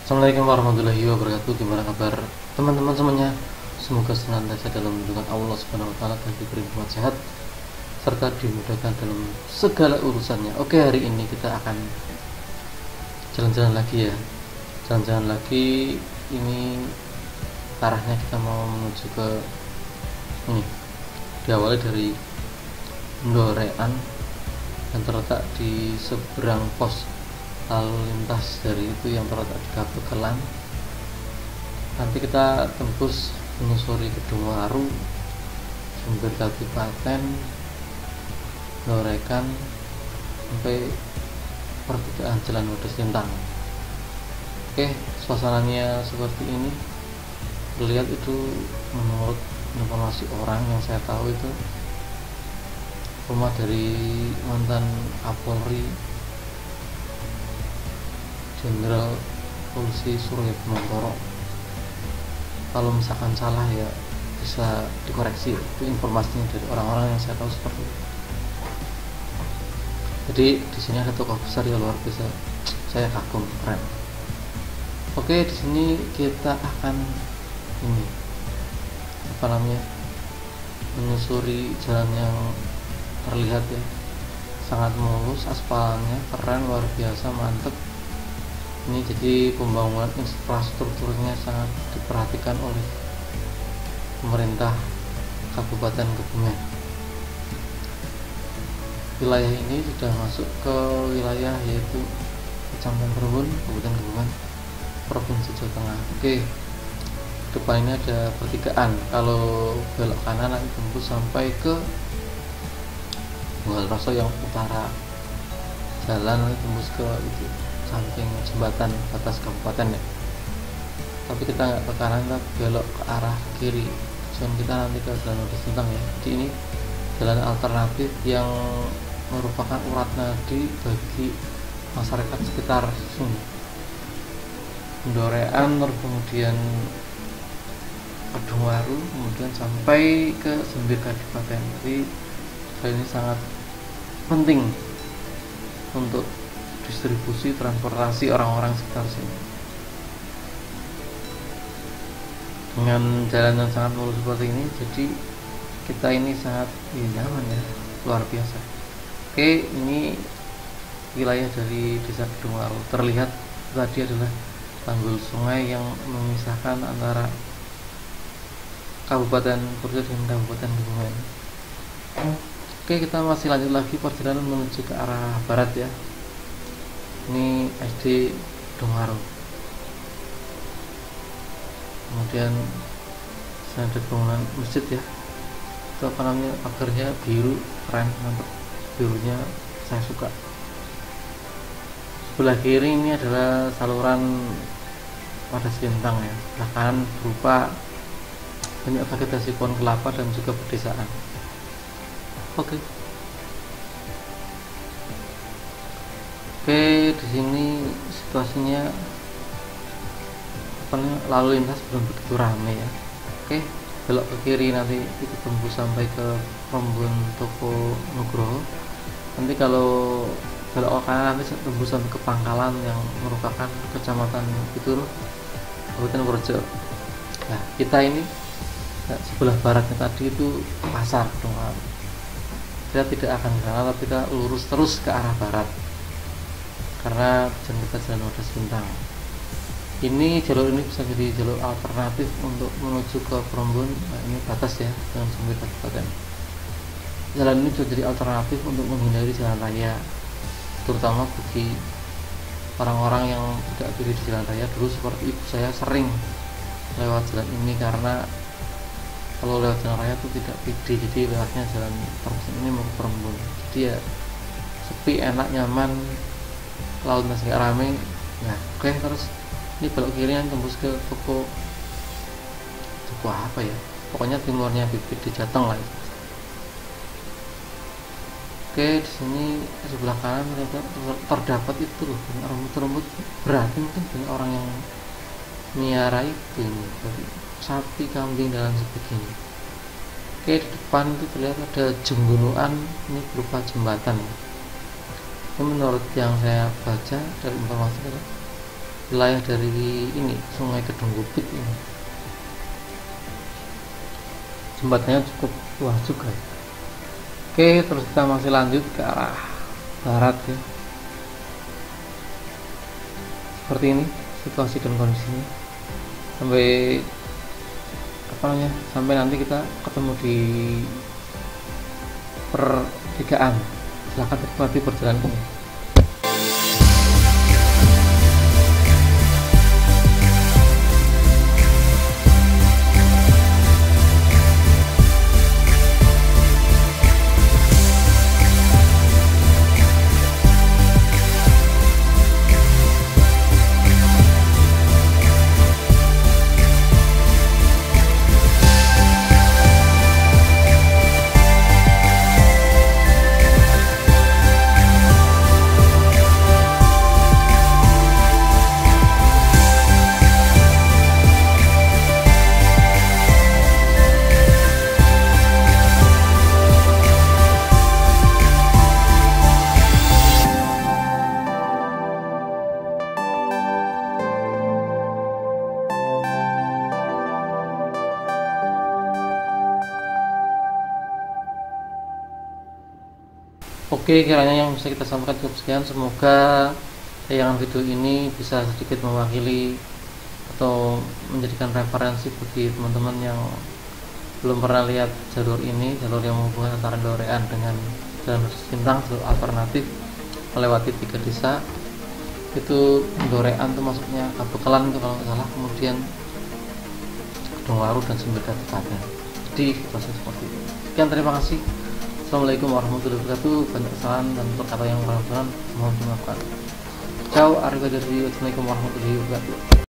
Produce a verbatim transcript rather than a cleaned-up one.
Assalamualaikum warahmatullahi wabarakatuh. Gimana kabar teman-teman semuanya? Semoga senantiasa dalam lindungan Allah Subhanahu wa taala dan diberi nikmat sehat serta dimudahkan dalam segala urusannya. Oke, hari ini kita akan jalan-jalan lagi ya. Jalan-jalan lagi, ini arahnya kita mau menuju ke ini. Diawali dari Ndorean dan terletak di seberang pos lalu lintas dari itu yang terletak di Kabekelan. Nanti kita tembus menyusuri Kedungwaru, Sumber Kabupaten, Ndorekan sampai pertigaan Jalan Wadas Lintang. Oke, suasananya seperti ini. Terlihat itu menurut informasi orang yang saya tahu itu rumah dari mantan Kapolri Jenderal Polisi Surya Bimantoro. Kalau misalkan salah ya bisa dikoreksi, itu informasinya dari orang-orang yang saya tahu seperti itu. Jadi di sini ada tokoh besar yang luar biasa, saya kagum, keren. Oke, di sini kita akan ini apa namanya menyusuri jalan yang terlihat ya sangat mulus, aspalnya keren, luar biasa, mantep. Ini jadi pembangunan infrastrukturnya sangat diperhatikan oleh pemerintah Kabupaten Kebumen. Wilayah ini sudah masuk ke wilayah yaitu Kecamatan Perembun, Kabupaten Kebumen, Provinsi Jawa Tengah. Oke, depan ini ada pertigaan. Kalau belok kanan nanti tembus sampai ke Bunggal-Raso yang utara. Jalan nanti tembus ke itu samping jembatan batas kabupaten ya. Tapi kita nggak ke kanan, kita belok ke arah kiri. Tujuan kita nanti ke Jalan Wadas Lintang ya. Jadi ini jalan alternatif yang merupakan urat nadi bagi masyarakat sekitar sini. Ndorean, kemudian Kedungwaru, kemudian sampai ke Sumber Kabupaten. Jadi ini sangat penting untuk distribusi transportasi orang-orang sekitar sini. Dengan jalan yang sangat mulus seperti ini, jadi kita ini sangat ya, nyaman ya, luar biasa. Oke, ini wilayah dari Desa Kedungwaru. Terlihat tadi adalah tanggul sungai yang memisahkan antara Kabupaten Purjo dengan Kabupaten Kebumen. Oke, kita masih lanjut lagi perjalanan menuju ke arah barat ya. Ini S D Kedungwaru. Kemudian ada bangunan masjid ya. Itu apa namanya, pagarnya biru, keren, mantap. Birunya saya suka. Sebelah kiri ini adalah saluran Wadas Lintang ya. Sebelah kanan berupa banyak vegetasi pohon kelapa dan juga pedesaan. Oke. Oke, di sini situasinya apa, lalu lintas belum begitu ramai ya. Oke, belok ke kiri nanti itu tembus sampai ke Perembun Toko Nugroho. Nanti kalau belok ke kanan nanti tembus sampai ke Pangkalan yang merupakan kecamatan Pitur, Kabupaten Purjo. Nah, kita ini nah, sebelah baratnya tadi itu pasar Kedungwaru. Kita tidak akan ke sana, tapi kita lurus terus ke arah barat karena tujuan kita Jalan Wadas Lintang. Ini jalur ini bisa jadi jalur alternatif untuk menuju ke Perembun. Nah, ini batas ya dengan Sumber Kabupaten. Jalan ini juga jadi alternatif untuk menghindari jalan raya, terutama bagi orang-orang yang tidak pilih di jalan raya. Dulu seperti ibu saya sering lewat jalan ini karena kalau lewat jalan raya itu tidak pede, jadi lewatnya jalan terus ini mau ke Perembun. Jadi ya sepi, enak, nyaman, laut masih gak rame. Nah, oke, terus ini belok kiri yang tembus ke toko toko apa ya, pokoknya timurnya bibit di Jateng lah. Oke, di sini sebelah kanan terdapat, terdapat itu loh rambut-rambut berarti mungkin banyak orang yang miara itu nih, sapi, kambing dan sebagainya. Oke, di depan itu terlihat ada jembunuan, ini berupa jembatan ya. Ini menurut yang saya baca dari informasi itu wilayah dari ini Sungai Kedung Gupit ini. Jembatannya cukup luas juga. Oke, terus kita masih lanjut ke arah barat ya. Seperti ini situasi dan kondisinya sampai apa namanya sampai nanti kita ketemu di pertigaan. Silahkan nikmati perjalanan ini. Oke, kiranya yang bisa kita sampaikan cukup sekian. Semoga tayangan video ini bisa sedikit mewakili atau menjadikan referensi bagi teman-teman yang belum pernah lihat jalur ini, jalur yang menghubungkan antara Dorean dengan Jalan Sintang, jalur alternatif melewati tiga desa. Itu Dorean itu maksudnya Kabekalan itu kalau nggak salah, kemudian Kedungwaru dan Sumber Kabupaten. Jadi proses seperti itu. Sekian, terima kasih. Assalamualaikum warahmatullahi wabarakatuh. Banyak kesalahan dan perkara yang kurang mohon dimaafkan. Ciao, arrivederci. Assalamualaikum warahmatullahi wabarakatuh.